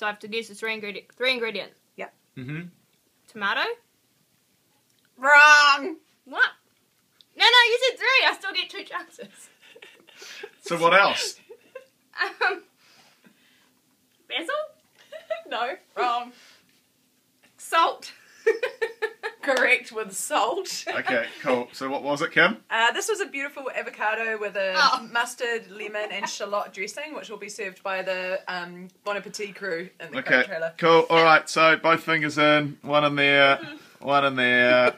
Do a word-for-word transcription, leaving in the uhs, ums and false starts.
So I have to guess the three ingredient three ingredients. Yeah. Mm-hmm. Tomato. Wrong. What? No, no, you said three. I still get two chances. So what else? Um, basil. No. Wrong. Salt. Correct with salt. Okay, cool. So what was it, Kim? Uh, this was a beautiful avocado with a Oh. mustard, lemon, and shallot dressing, which will be served by the um, Bon Appetit crew in the Okay, crate trailer. cool. All right, so both fingers in, one in there, one in there.